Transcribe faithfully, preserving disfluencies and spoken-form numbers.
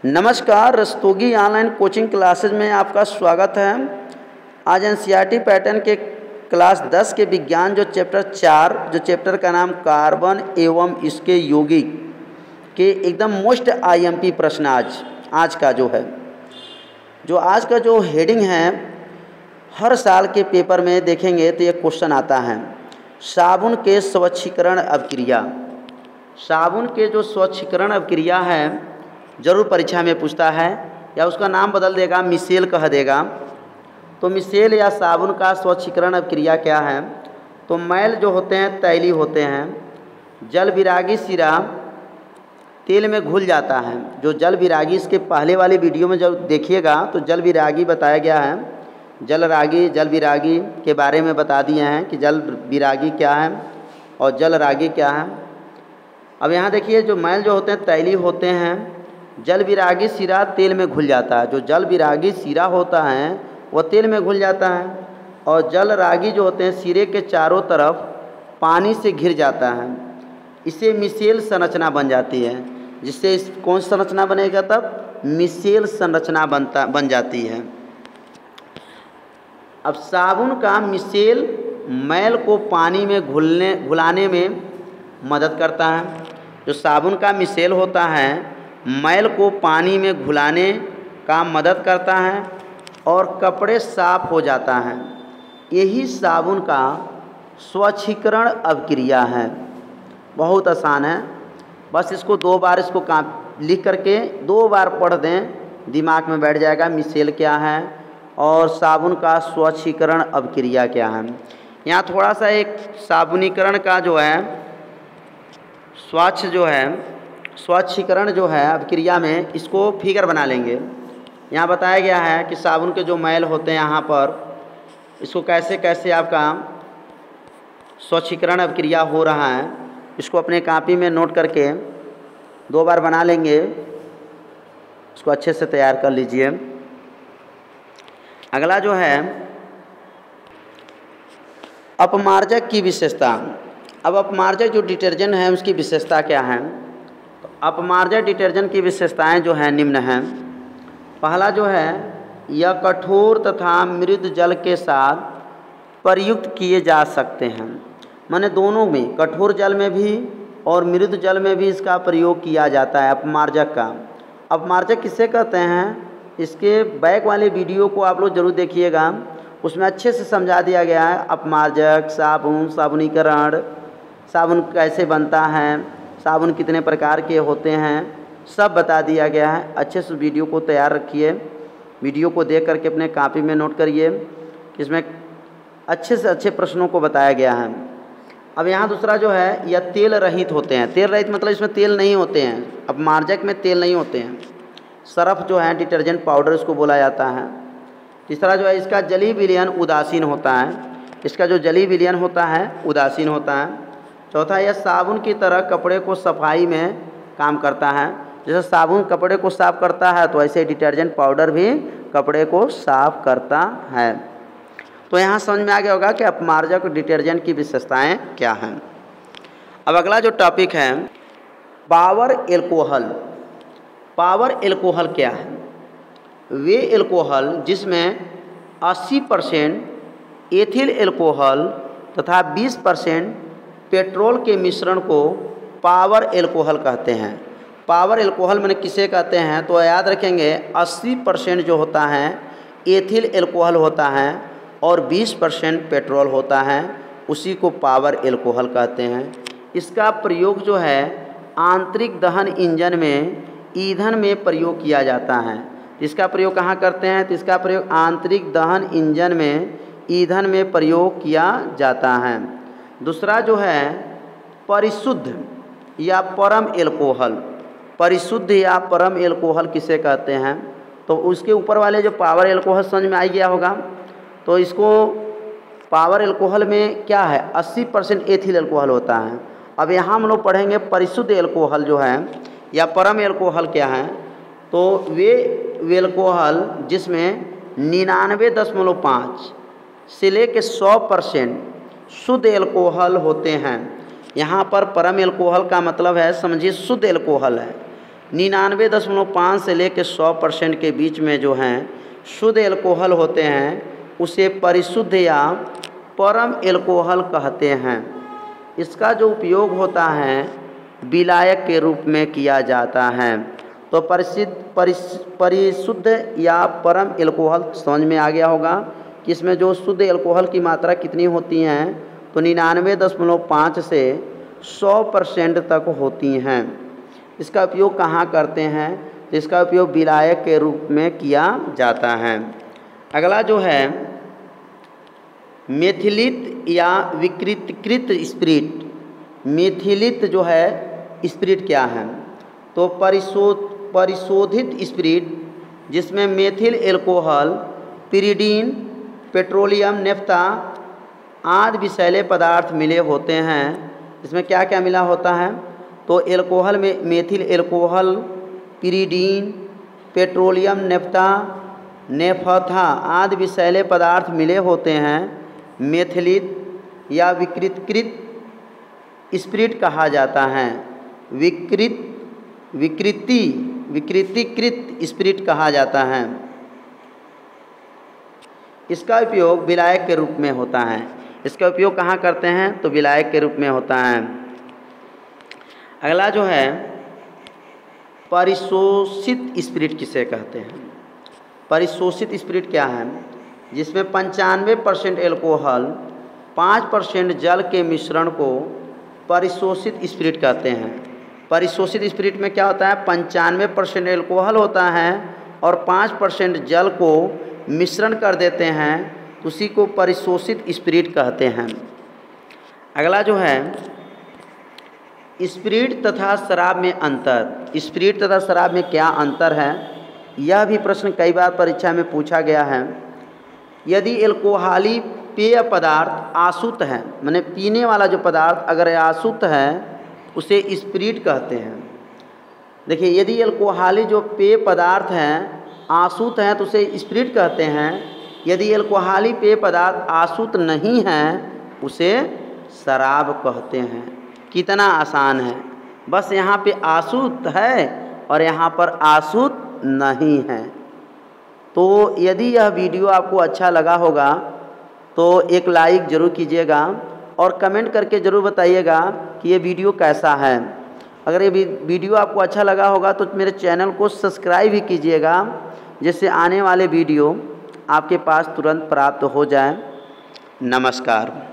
नमस्कार, Rastogi online coaching classes में आपका स्वागत है। आज एनसीईआरटी पैटर्न के क्लास दस के विज्ञान जो चैप्टर चार जो चैप्टर का नाम कार्बन एवं इसके यौगिक के एकदम मोस्ट आईएमपी प्रश्न आज आज का जो है जो आज का जो हेडिंग है, हर साल के पेपर में देखेंगे तो ये क्वेश्चन आता है, साबुन के स्वच्छीकरण अभिक्रिया। साबुन के जो स्वच्छीकरण अभिक्रिया है जरूर परीक्षा में पूछता है, या उसका नाम बदल देगा, मिसेल कह देगा। तो मिसेल या साबुन का स्वच्छीकरण अभिक्रिया क्या है? तो मैल जो होते हैं तैली होते हैं, जल विरागी सिरा तेल में घुल जाता है। जो जल विरागी, इसके पहले वाली वीडियो में जब देखिएगा तो जल विरागी बताया गया है। जल रागी जल विरागी के बारे में बता दिए हैं कि जल विरागी क्या है और जल रागी क्या है। अब यहाँ देखिए, जो मैल जो होते हैं तैली होते हैं, जल विरागी सिरा तेल में घुल जाता है। जो जल विरागी सिरा होता है वह तेल में घुल जाता है, और जल रागी जो होते हैं सिरे के चारों तरफ पानी से घिर जाता है। इसे मिसेल संरचना बन जाती है, जिससे इस कौन संरचना बनेगा? तब मिसेल संरचना बनता बन जाती है। अब साबुन का मिसेल मैल को पानी में घुलने घुलाने में मदद करता है। जो साबुन का मिसेल होता है मैल को पानी में घुलाने का मदद करता है और कपड़े साफ हो जाता है। यही साबुन का स्वच्छीकरण अभिक्रिया है। बहुत आसान है, बस इसको दो बार इसको काप लिख करके दो बार पढ़ दें, दिमाग में बैठ जाएगा मिसेल क्या है और साबुन का स्वच्छीकरण अभिक्रिया क्या है। यहाँ थोड़ा सा एक साबुनीकरण का जो है स्वच्छ जो है स्वच्छीकरण जो है अभिक्रिया में, इसको फिगर बना लेंगे। यहाँ बताया गया है कि साबुन के जो मैल होते हैं यहाँ पर, इसको कैसे कैसे आपका स्वच्छीकरण अभिक्रिया हो रहा है, इसको अपने कॉपी में नोट करके दो बार बना लेंगे। इसको अच्छे से तैयार कर लीजिए। अगला जो है अपमार्जक की विशेषता। अब अपमार्जक जो डिटर्जेंट है उसकी विशेषता क्या है? तो अपमार्जक डिटर्जेंट की विशेषताएं जो हैं निम्न हैं। पहला जो है, यह कठोर तथा मृदु जल के साथ प्रयुक्त किए जा सकते हैं। माने दोनों में, कठोर जल में भी और मृदु जल में भी इसका प्रयोग किया जाता है अपमार्जक का। अपमार्जक किसे कहते हैं? इसके बैक वाले वीडियो को आप लोग जरूर देखिएगा, उसमें अच्छे से समझा दिया गया है अपमार्जक, साबुन, साबुनीकरण, साबुन कैसे बनता है, साबुन कितने प्रकार के होते हैं, सब बता दिया गया है। अच्छे से वीडियो को तैयार रखिए, वीडियो को देख करके अपने कॉपी में नोट करिए। इसमें अच्छे से अच्छे प्रश्नों को बताया गया है। अब यहाँ दूसरा जो है, यह तेल रहित होते हैं। तेल रहित मतलब इसमें तेल नहीं होते हैं, अपमार्जक में तेल नहीं होते हैं। सर्फ जो है डिटर्जेंट पाउडर इसको बोला जाता है। तीसरा जो है, इसका जलीय विलयन उदासीन होता है। इसका जो जलीय विलयन होता है उदासीन होता है। चौथा, यह साबुन की तरह कपड़े को सफाई में काम करता है। जैसे साबुन कपड़े को साफ करता है तो ऐसे डिटर्जेंट पाउडर भी कपड़े को साफ करता है। तो यहाँ समझ में आ गया होगा कि अपमार्जक डिटर्जेंट की विशेषताएं क्या हैं। अब अगला जो टॉपिक है, पावर एल्कोहल। पावर एल्कोहल क्या है? वे एल्कोहल जिसमें अस्सी परसेंट एथिल एल्कोहल तथा बीस परसेंट पेट्रोल के मिश्रण को पावर एल्कोहल कहते हैं। पावर एल्कोहल मैंने किसे कहते हैं? तो याद रखेंगे, अस्सी परसेंट जो होता है एथिल एल्कोहल होता है और बीस परसेंट पेट्रोल होता है, उसी को पावर एल्कोहल कहते हैं। इसका प्रयोग जो है आंतरिक दहन इंजन में ईंधन में प्रयोग किया जाता है। इसका प्रयोग कहाँ करते हैं? तो इसका प्रयोग आंतरिक दहन इंजन में ईंधन में प्रयोग किया जाता है। दूसरा जो है परिशुद्ध या परम एल्कोहल। परिशुद्ध या परम एल्कोहल किसे कहते हैं? तो उसके ऊपर वाले जो पावर एल्कोहल समझ में आ गया होगा। तो इसको पावर एल्कोहल में क्या है, अस्सी परसेंट एथिल एल्कोहल होता है। अब यहाँ हम लोग पढ़ेंगे परिशुद्ध एल्कोहल जो है या परम एल्कोहल क्या है। तो वे एल्कोहल जिसमें निन्यानवे दशमलव पाँच से लेकर सौ परसेंट शुद्ध एल्कोहल होते हैं। यहाँ पर परम एल्कोहल का मतलब है, समझिए, शुद्ध एल्कोहल है। निन्यानवे दशमलव पाँच से लेकर सौ परसेंट के बीच में जो हैं शुद्ध एल्कोहल होते हैं उसे परिशुद्ध या परम एल्कोहल कहते हैं। इसका जो उपयोग होता है विलायक के रूप में किया जाता है। तो परिसिद्ध परिशुद्ध या परम एल्कोहल समझ में आ गया होगा कि इसमें जो शुद्ध एल्कोहल की मात्रा कितनी होती हैं, तो निन्यानवे दशमलव पाँच से सौ परसेंट तक होती हैं। इसका उपयोग कहाँ करते हैं? तो इसका उपयोग विलायक के रूप में किया जाता है। अगला जो है मेथिलित या विकृतकृत स्पिरिट। मेथिलित जो है स्पिरिट क्या है? तो परिशोध परिशोधित स्पिरिट जिसमें methyl alcohol, pyridine, petroleum, naphtha आदि विषैले पदार्थ मिले होते हैं। इसमें क्या क्या मिला होता है? तो एल्कोहल में methyl alcohol, pyridine, petroleum, naphtha, naphtha आदि विषैले पदार्थ मिले होते हैं। मेथिलित या विकृतकृत स्पिरिट कहा जाता है। विकृत विकृति विकृतिकृत स्पिरिट कहा जाता है। इसका उपयोग विलायक के रूप में होता है। इसका उपयोग कहाँ करते हैं? तो विलायक के रूप में होता है। अगला जो है परिशोषित स्पिरिट किसे कहते हैं? परिशोषित स्पिरिट क्या है? जिसमें पंचानवे परसेंट एल्कोहल, पाँच परसेंट जल के मिश्रण को परिशोषित स्पिरिट कहते हैं। परिशोषित स्पिरिट में क्या होता है? पंचानवे परसेंट एल्कोहल होता है और पाँच परसेंट जल को मिश्रण कर देते हैं, उसी को परिशोषित स्पिरिट कहते हैं। अगला जो है स्पिरिट तथा शराब में अंतर। स्पिरिट तथा शराब में क्या अंतर है? यह भी प्रश्न कई बार परीक्षा में पूछा गया है। यदि एल्कोहली पेय पदार्थ आसुत है, माने पीने वाला जो पदार्थ अगर आसुत है उसे स्पिरिट कहते हैं। देखिए, यदि एल्कोहली जो पेय पदार्थ हैं आसुत हैं तो उसे स्पिरिट कहते हैं। यदि एल्कोहली पेय पदार्थ आसुत नहीं हैं उसे शराब कहते हैं। कितना आसान है, बस यहाँ पे आसुत है और यहाँ पर आसुत नहीं है। तो यदि यह वीडियो आपको अच्छा लगा होगा तो एक लाइक ज़रूर कीजिएगा और कमेंट करके ज़रूर बताइएगा कि ये वीडियो कैसा है। अगर ये वीडियो आपको अच्छा लगा होगा तो मेरे चैनल को सब्सक्राइब भी कीजिएगा, जिससे आने वाले वीडियो आपके पास तुरंत प्राप्त हो जाए। नमस्कार।